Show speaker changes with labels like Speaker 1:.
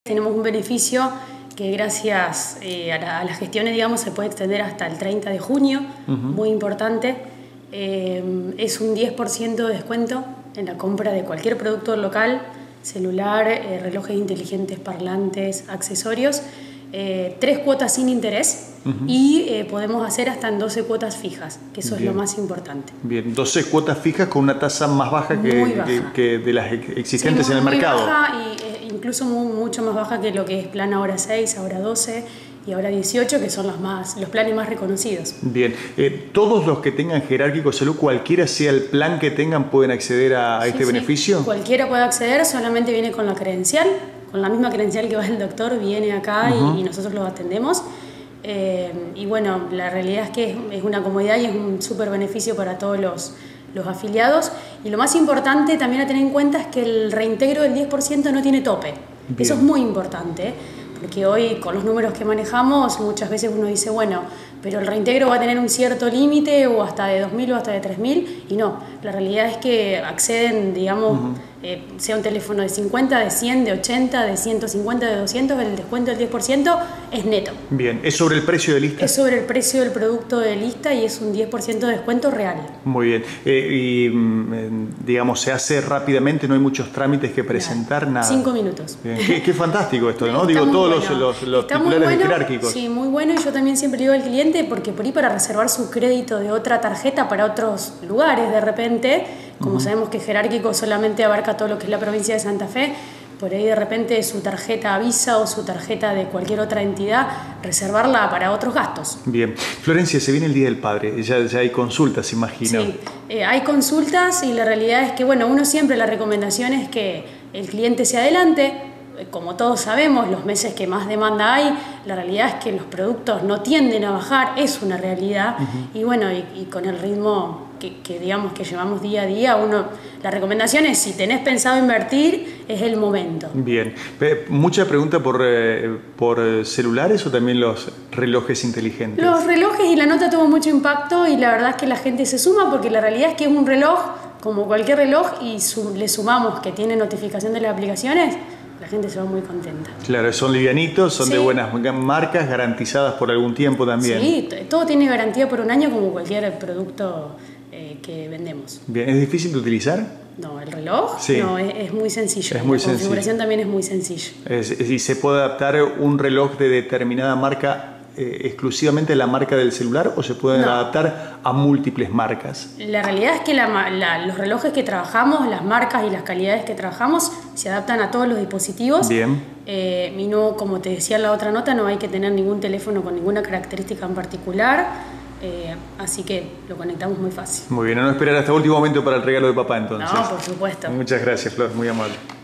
Speaker 1: Tenemos un beneficio que gracias a las gestiones, digamos, se puede extender hasta el 30 de junio, muy importante. Es un 10% de descuento en la compra de cualquier producto local, celular, relojes inteligentes, parlantes, accesorios, 3 cuotas sin interés y podemos hacer hasta en 12 cuotas fijas, que eso es lo más importante.
Speaker 2: Bien, 12 cuotas fijas con una tasa más baja que de las existentes en el mercado.
Speaker 1: Muy baja y incluso mucho más baja que lo que es plan ahora 6, ahora 12 y ahora 18, que son los planes más reconocidos.
Speaker 2: Bien, todos los que tengan Jerárquico Salud, cualquiera sea el plan que tengan, pueden acceder a este beneficio.
Speaker 1: Cualquiera puede acceder, solamente viene con la credencial, con la misma credencial que va el doctor, viene acá y nosotros lo atendemos. Y bueno, la realidad es que es una comodidad y es un súper beneficio para todos los afiliados. Y lo más importante también a tener en cuenta es que el reintegro del 10% no tiene tope. Bien. Eso es muy importante, porque hoy con los números que manejamos muchas veces uno dice, bueno, pero el reintegro va a tener un cierto límite o hasta de 2.000 o hasta de 3.000 y no, la realidad es que acceden, digamos, sea un teléfono de 50, de 100, de 80, de 150, de 200, el descuento del 10% es neto.
Speaker 2: Bien, ¿es sobre el precio de lista?
Speaker 1: Es sobre el precio del producto de lista y es un 10% de descuento real.
Speaker 2: Muy bien, y digamos, se hace rápidamente, no hay muchos trámites que presentar, nada.
Speaker 1: 5 minutos.
Speaker 2: Bien. Qué fantástico esto, ¿no? Digo, todos los titulares de Jerárquicos.
Speaker 1: Sí, muy bueno, y yo también siempre digo al cliente, porque por ahí para reservar su crédito de otra tarjeta para otros lugares de repente, como sabemos que Jerárquico solamente abarca todo lo que es la provincia de Santa Fe, por ahí de repente su tarjeta Visa o su tarjeta de cualquier otra entidad, reservarla para otros gastos.
Speaker 2: Bien. Florencia, se viene el Día del Padre, ya hay consultas, imagino.
Speaker 1: Sí, hay consultas y la realidad es que, bueno, uno siempre la recomendación es que el cliente se adelante. Como todos sabemos, los meses que más demanda hay, la realidad es que los productos no tienden a bajar, es una realidad. Y bueno, y con el ritmo que digamos que llevamos día a día, la recomendación es, si tenés pensado invertir, es el momento.
Speaker 2: Bien. ¿Mucha pregunta por celulares o también los relojes inteligentes?
Speaker 1: Los relojes, y la nota tuvo mucho impacto y la verdad es que la gente se suma, porque la realidad es que es un reloj como cualquier reloj y le sumamos que tiene notificación de las aplicaciones, la gente se va muy contenta.
Speaker 2: Claro, son livianitos, son de buenas marcas, garantizadas por algún tiempo también.
Speaker 1: Sí, todo tiene garantía por un año como cualquier producto que vendemos.
Speaker 2: Bien, ¿es difícil de utilizar?
Speaker 1: No, el reloj no, es muy sencillo.
Speaker 2: Es muy
Speaker 1: la configuración también es muy sencilla.
Speaker 2: ¿Y se puede adaptar un reloj de determinada marca exclusivamente a la marca del celular o se pueden adaptar a múltiples marcas?
Speaker 1: La realidad es que los relojes que trabajamos, las marcas y las calidades que trabajamos se adaptan a todos los dispositivos.
Speaker 2: Bien.
Speaker 1: Y no, como te decía en la otra nota, no hay que tener ningún teléfono con ninguna característica en particular. Así que lo conectamos muy fácil.
Speaker 2: Muy bien, no esperar hasta el último momento para el regalo de papá entonces.
Speaker 1: No, por supuesto.
Speaker 2: Muchas gracias, Flor, muy amable.